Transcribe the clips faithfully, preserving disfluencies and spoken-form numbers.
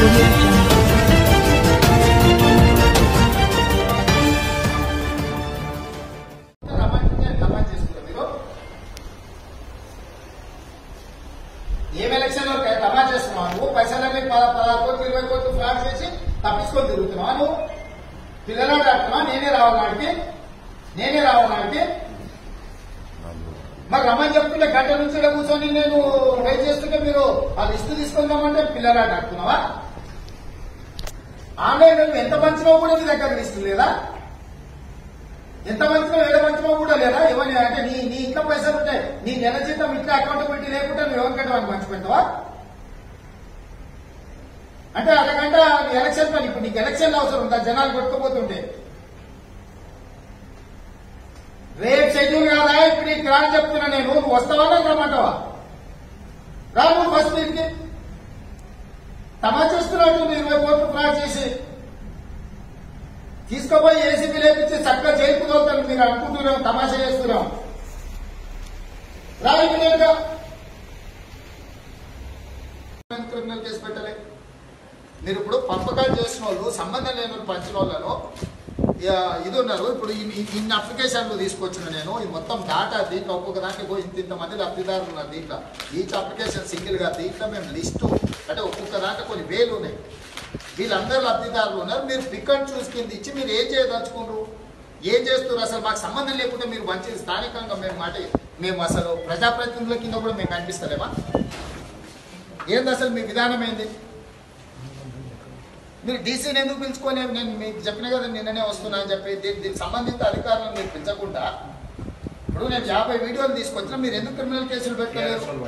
ఏం ఎలక్షన్ వరకు జమా చేస్తున్నావు నువ్వు పైసలన్నీ పదహారు కోట్లు ఇరవై కోట్లు ఫ్రాడ్ చేసి తప్పించుకొని తిరుగుతున్నావా నువ్వు పిల్లలాడు ఆడుతున్నావా నేనే రావాలన్నాడికి నేనే రావాలన్నాడికి మరి రమ్మని చెప్తుంటే గంట నుంచి కూర్చొని నేను వెయిట్ చేస్తుంటే మీరు ఆ లిస్టు తీసుకుందామంటే పిల్లలాడు ఆడుతున్నావా ఆన్లైన్ నువ్వు ఎంత పంచినావు కూడా నీ దగ్గర లిస్టు లేదా ఎంత మంచిగా ఏడ మంచిగా కూడా లేదా ఎవరి అంటే నీ నీ ఇంట్లో పైసలు ఉంటాయి నీ నెల జీతం ఇంట్లో అకౌంటబిలిటీ లేకుండా నువ్వు ఎవరికంటే వాళ్ళకి మంచి పెడతావా అంటే అరగంట ఎలక్షన్ పని ఇప్పుడు నీకు ఎలక్షన్ అవసరం ఉందా జనాలు కొట్టుకుపోతుంటే రేపు షెడ్యూల్ కాదా ఇప్పుడు నీకు రా చెప్తున్నా నేను నువ్వు వస్తావా నాకు రమ్మంటావా రా నువ్వు ఫస్ట్ దీనికి తమా చేస్తున్నావు నువ్వు ఇరవై కోట్లు ఫ్రాడ్ చేసి తీసుకుపోయి ఏసీబీ లేపించి చక్కగా జైలుకు తోలుతాను మీరు అనుకుంటున్నాం తమాషా చేస్తున్నాం రా ఇమీడియట్ గా క్రిమినల్ కేసు పెట్టలే మీరు ఇప్పుడు పంపకాలు చేసిన వాళ్ళు సంబంధం లేని వాళ్ళు పంచిన వాళ్ళను ఇది ఉన్నారు ఇప్పుడు ఇన్ని అప్లికేషన్లు తీసుకొచ్చిన నేను ఈ మొత్తం డాటా దీంట్లో ఒక్కొక్క దాంట్లో ఇంత ఇంతమంది లబ్ధిదారులు ఉన్నారు దీంట్లో ఈచ్ అప్లికేషన్ సింగిల్ గా దీంట్లో మేము లిస్టు అంటే ఒక్కొక్క దాంట్లో కొన్ని వేలు ఉన్నాయి వీళ్ళందరూ లబ్ధిదారులు ఉన్నారు మీరు పిక్ అండ్ చూస్ కింద ఇచ్చి మీరు ఏం చేయదలుచుకున్నారు ఏం చేస్తున్నారు అసలు మాకు సంబంధం లేకుండా మీరు మంచి స్థానికంగా మేము మాట మేము అసలు ప్రజాప్రతినిధుల కింద కూడా మేము కనిపిస్తలేమా ఏంది అసలు మీ విధానం ఏంది మీరు డీసీని ఎందుకు పిలుచుకొని నేను మీకు చెప్పిన కదా నిన్ననే వస్తున్నా అని చెప్పి దీనికి సంబంధిత అధికారులను మీరు పిలిచకుండా ఇప్పుడు నేను యాభై వీడియోలు తీసుకొచ్చినా మీరు ఎందుకు క్రిమినల్ కేసులు పెట్టలేదు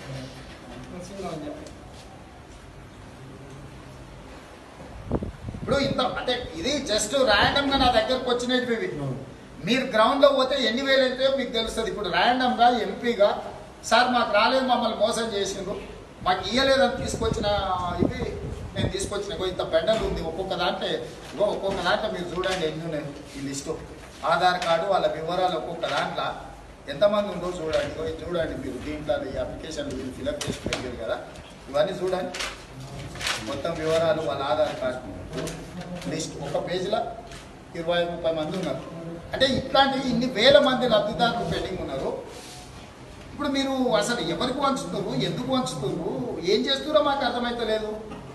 ఇప్పుడు ఇంత అంటే ఇది జస్ట్ ర్యాండమ్ గా నా దగ్గరకు వచ్చినవి మీరు గ్రౌండ్ లో పోతే ఎన్ని వేలు అయితే మీకు తెలుస్తుంది ఇప్పుడు ర్యాండమ్ గా ఎంపీగా సార్ మాకు రాలేదు మమ్మల్ని మోసం చేసిండ్రు మాకు ఇయ్యలేదని తీసుకొచ్చిన ఇవి నేను తీసుకొచ్చిన ఇంత బెండలు ఉంది ఒక్కొక్క దాంట్లో ఇగో ఒక్కొక్క దాంట్లో మీరు చూడండి ఎన్ని ఉన్నాయి ఈ లిస్టు ఆధార్ కార్డు వాళ్ళ వివరాలు ఒక్కొక్క దాంట్లో ఎంతమంది ఉందో చూడండి ఇగో చూడండి మీరు దీంట్లో ఈ అప్లికేషన్ మీరు ఫిలప్ చేసి పెట్టారు కదా ఇవన్నీ చూడండి మొత్తం వివరాలు వాళ్ళ ఆధార్ కార్డు లిస్ట్ ఒక పేజీలో ఇరవై ముప్పై మంది ఉన్నారు అంటే ఇట్లాంటి ఇన్ని వేల మంది లబ్ధిదారులు పెండింగ్ ఉన్నారు ఇప్పుడు మీరు అసలు ఎవరికి వంచుతున్నారు ఎందుకు వంచుతున్నారు ఏం చేస్తున్నారో మాకు అర్థమైతలేదు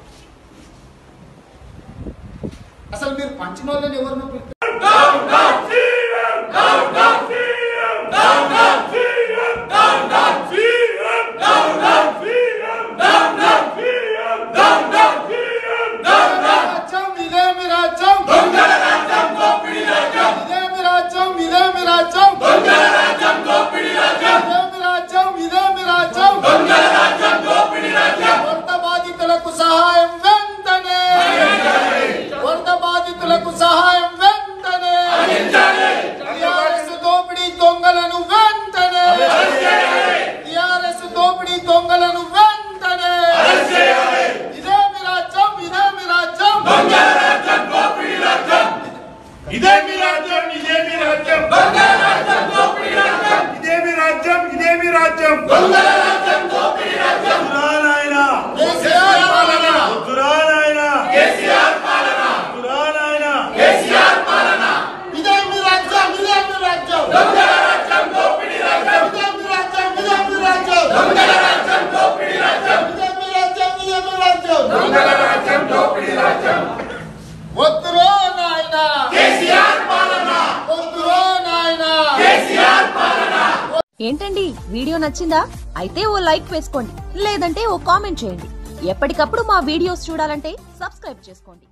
అసలు మీరు పంచిన వాళ్ళని ఎవరు ఏంటండి వీడియో నచ్చిందా? అయితే ఓ లైక్ వేసుకోండి, లేదంటే ఓ కామెంట్ చేయండి. ఎప్పటికప్పుడు మా వీడియోస్ చూడాలంటే సబ్స్క్రైబ్ చేసుకోండి.